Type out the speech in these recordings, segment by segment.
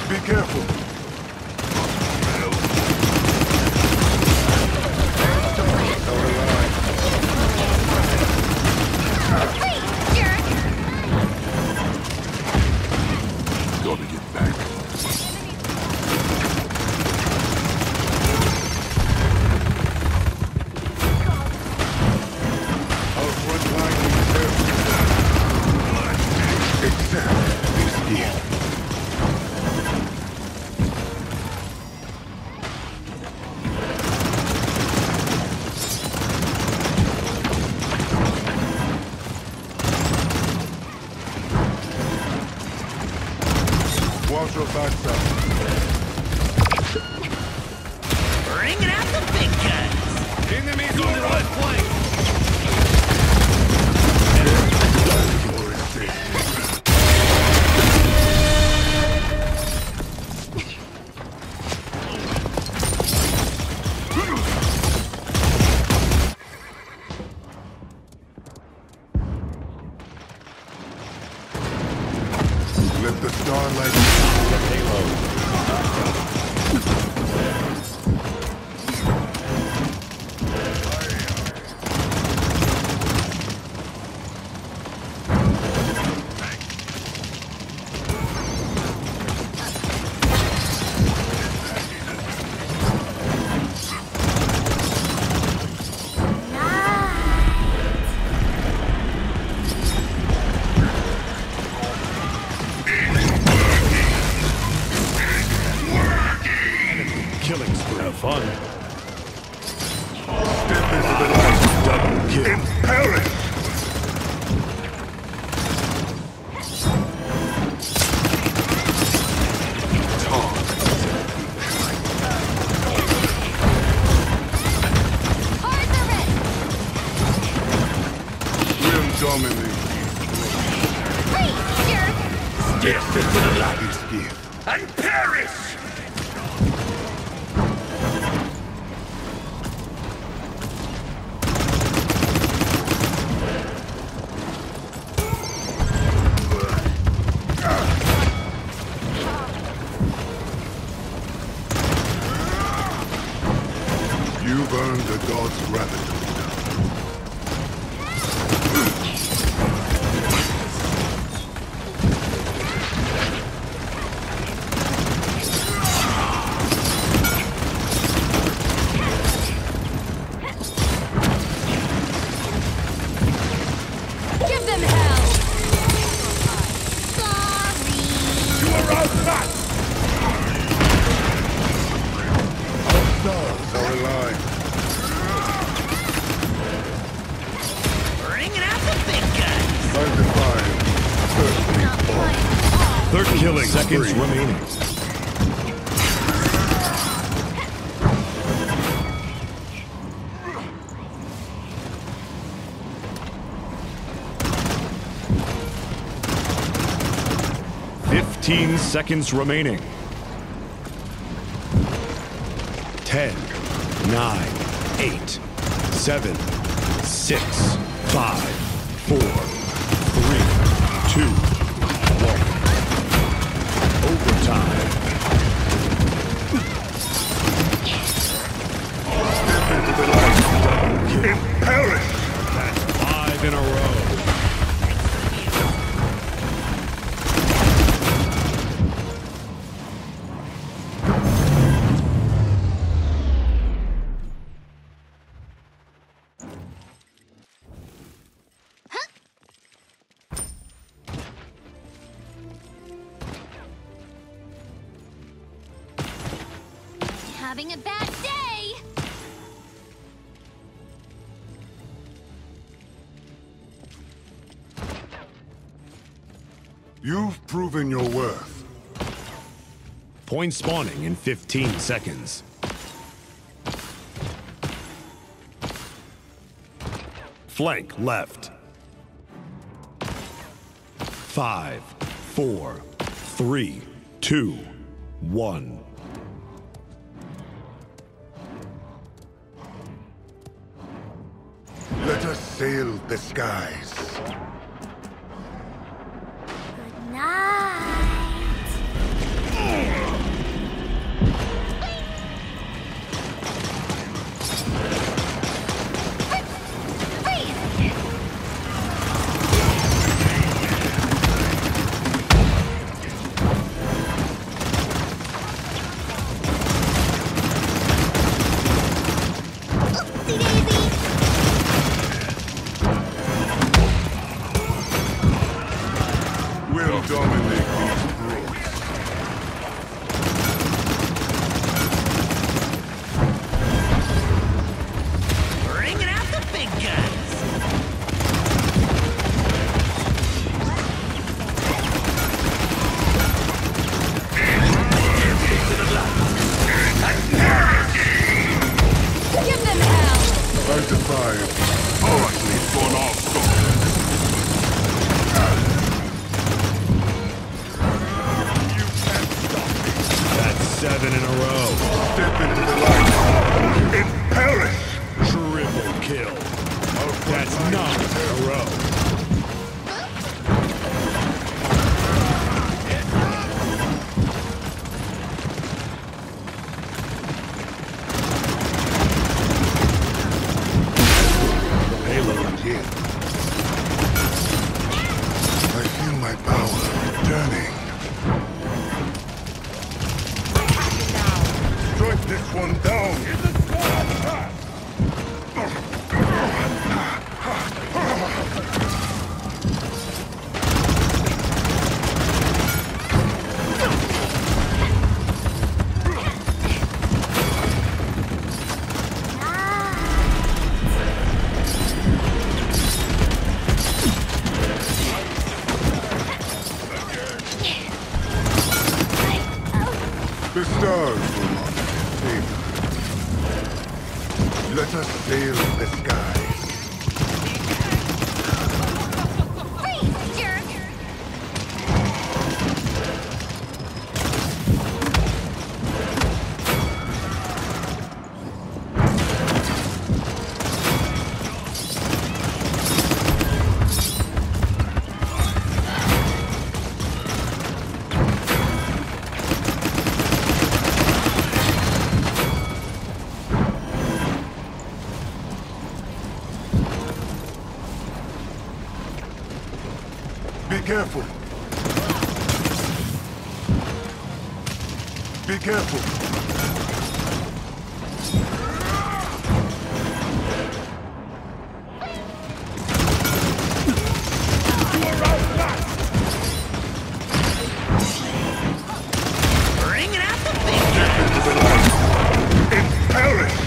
Be careful. Gotta get back. Our front line is there. Examine this gear. Watch your backside. Bringing out the big guns. Enemies on the right flank. Let the starlight the payload. Killing spree. Have fun. Step into the light. Double kill. And perish! We'll dominate. Step into the light. And perish! You've earned the god's gratitude. Give them hell! Sorry! You are outmatched! Our stars are aligned. Bringing out the big guns. Time to find. Not quite. 13 killing seconds remaining. Fifteen seconds remaining. 10, 9, 8, 7, 6, 5, 4, 3, 2, 1. Overtime. Step into the light. And perish! That's 5 in a row. Having a bad day! You've proven your worth. Point spawning in 15 seconds. Flank left. 5, 4, 3, 2, 1. Let us sail the skies. Good night. 7 in a row. Step into the light and perish. Triple kill. That's 9 in a row. Halo again. I feel my power returning. Strike this one down. The stars will not favor. Let us sail the skies. Freeze, jerk! Be careful. Be careful. Bringing out the big guns. Into the light and perish.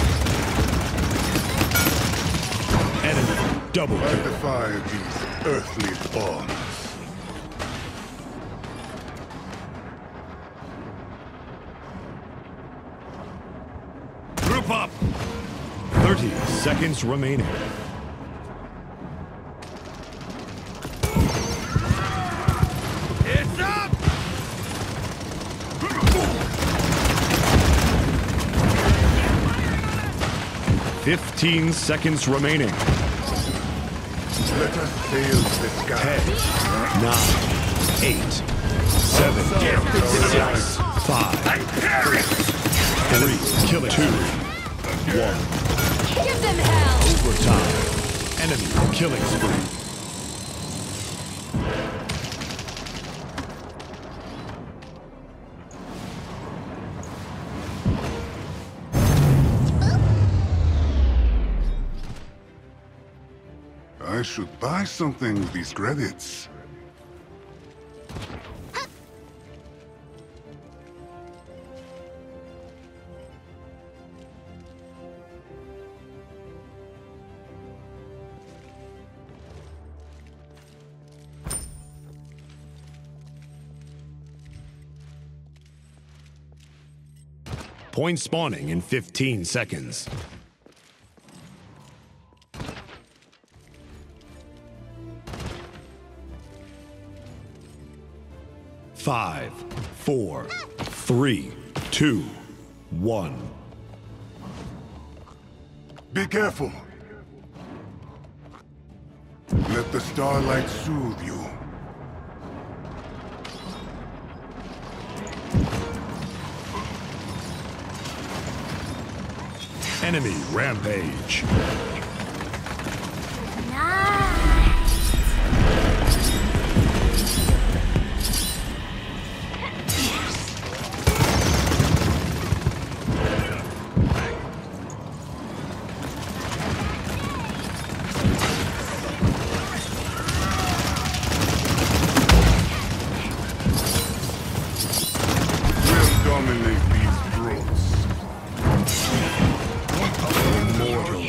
Enemy double I kill. defy these earthly bonds. Group up. 30 seconds remaining. It's up! 15 seconds remaining. Let us sail the skies. 10, 9, 8, 7, 6, 5, 3, kill it. 2, 1. Give them hell! Overtime. Enemy killing spree. I should buy something with these credits. Point spawning in 15 seconds. Five, 4, 3, 2, 1. Be careful. Let the starlight soothe you. Enemy rampage. We'll dominate these brutes. Immortal.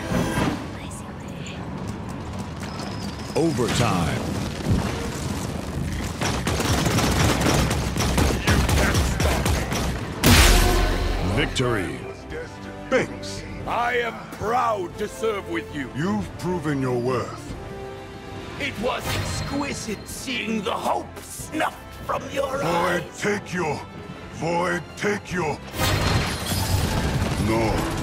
Overtime. Victory. Banks, I am proud to serve with you. you've proven your worth. It was exquisite seeing the hope snuffed from your I eyes. take you Void, take your... No.